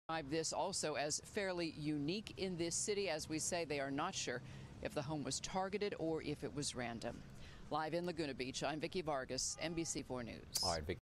This also as fairly unique in this city. As we say, they are not sure if the home was targeted or if it was random. Live in Laguna Beach, I'm Vicki Vargas, NBC4 News. All right, Vicki.